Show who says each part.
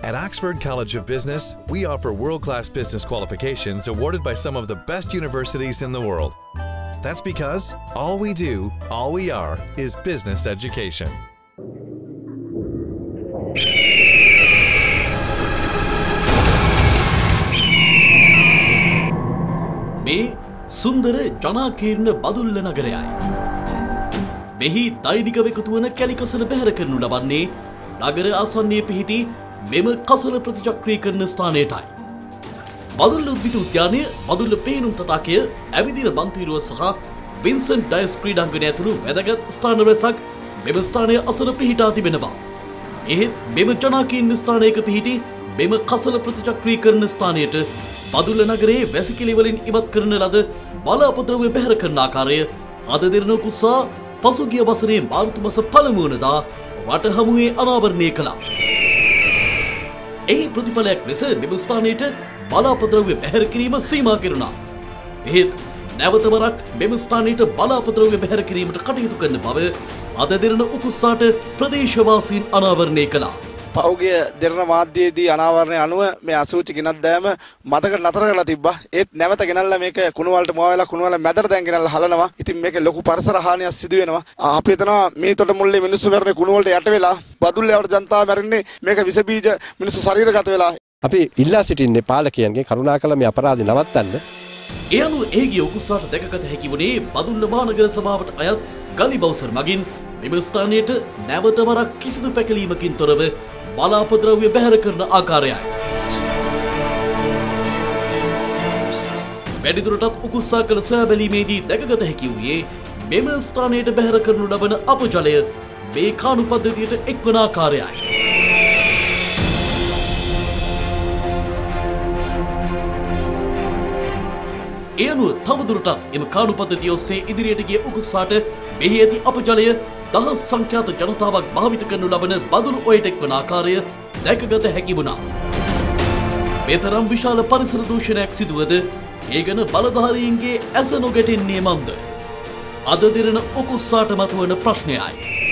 Speaker 1: At Oxford College of Business, we offer world-class business qualifications awarded by some of the best universities in the world. That's because all we do, all we are, is business education.
Speaker 2: මේ සුන්දර ජනාකීර්ණ බදුල්ල නගරයයි. මෙහි දෛනිකව එකතු වන කැලිකසල බැහැර කරනු ලබන්නේ නගර ආසන්නයේ පිහිටි මෙම කසල ප්‍රතිචක්‍රීකරණ ස්ථානයටයි. බදුල්ල උද්භිත උද්‍යානය, බදුල්ල පේනුම් තටාකය, ඇවිදින බන්තිරුව සහ වින්සන්ට් ඩයස් ක්‍රීඩාංගණය ඇතුළු වැදගත් ස්ථාන රැසක් මෙම ස්ථානය අසල පිහිටා තිබෙනවා. එහෙත් මෙම ජනාකීර්ණ ස්ථානයක පිහිටි මෙම කසල ප්‍රතිචක්‍රීකරණ ස්ථානයට බදුල්ල නගරයේ වැසිකිලි වලින් ඉවත් කරන ලද බල අපද්‍රව්‍ය බැහැර කරන ආකාරය අද දෙරණ කුසා පසුගිය වසරේ මාර්තු මාස පළමු වනදා රට හමුවේ අනාවරණය කළා. එහි ප්‍රතිඵලයක් ලෙස මෙම ස්ථානයට බල අපද්‍රව්‍ය බැහැර කිරීම සීමා කෙරුණා. එහෙත් නැවත වරක් මෙම ස්ථානයට බල අපද්‍රව්‍ය බැහැර කිරීමට කටයුතු කරන බව අද දෙරණ උකුස්සාට ප්‍රදේශවාසීන් අනාවරණය කළා.
Speaker 3: පෞගේ දෙරණ මාධ්‍යයේදී අනාවරණය අනුව මේ අසූචි ගෙනත් දෑම මතකට නතර කරලා තිබ්බා. ඒත් නැවත ගෙනල්ලා මේක කුණු වලට මුවා වෙලා කුණු වල මැදට දැන් ගෙනල්ලා හලනවා. ඉතින් මේක ලොකු පරිසර හානියක් සිදු වෙනවා. අපි හිතනවා මේ තොට මුල්ලේ මිනිස්සු මැරෙන්නේ කුණු වලට යට වෙලා, බදුල්ලේ වට ජනතාව මැරෙන්නේ මේක විස බීජ මිනිස්සු ශරීරගත වෙලා.
Speaker 4: අපි ඉල්ලා සිටින්නේ පාලකයන්ගේ කරුණාකර මේ අපරාධය නවත්තන්න.
Speaker 2: ඒ අනුව එහිගේ උකුස්සාට දැකගත හැකි වුණේ බදුල්ල මහනගර සභාවට අයත් ගලි බවුසර් මගින් මෙම ස්ථානයට නැවත වරක් කිසිදු පැකලීමකින් තොරව බල අපද්‍රව්‍ය බැහැර කරන ආකාරයයි. වැඩිදුරටත් උකුස්සා කළ සොයා බැලීමේදී දැකගත හැකි වූයේ මෙම ස්ථානයට බැහැර කරනු ලබන අපජලය මේ කාණු පද්ධතියට එක්වන ආකාරයයි. ඒ අනුව තවදුරටත් එම කාණු පද්ධතිය ඔස්සේ ඉදිරියට ගිය උකුස්සාට මෙහි ඇති අපජලය දහස් සංඛ්‍යාත ජනතාවක් භාවිත කරනු ලබන බදුළු ඔයට එක්වන ආකාරය දැකගත හැකි වුණා. මෙතරම් විශාල පරිසර දූෂණයක් සිදුවද ඒ ගැන බලධාරීන්ගේ ඇස නොගැටෙන්නේ මන්ද? අද දිරන උකුස්සාට මතුවන ප්‍රශ්නයයි.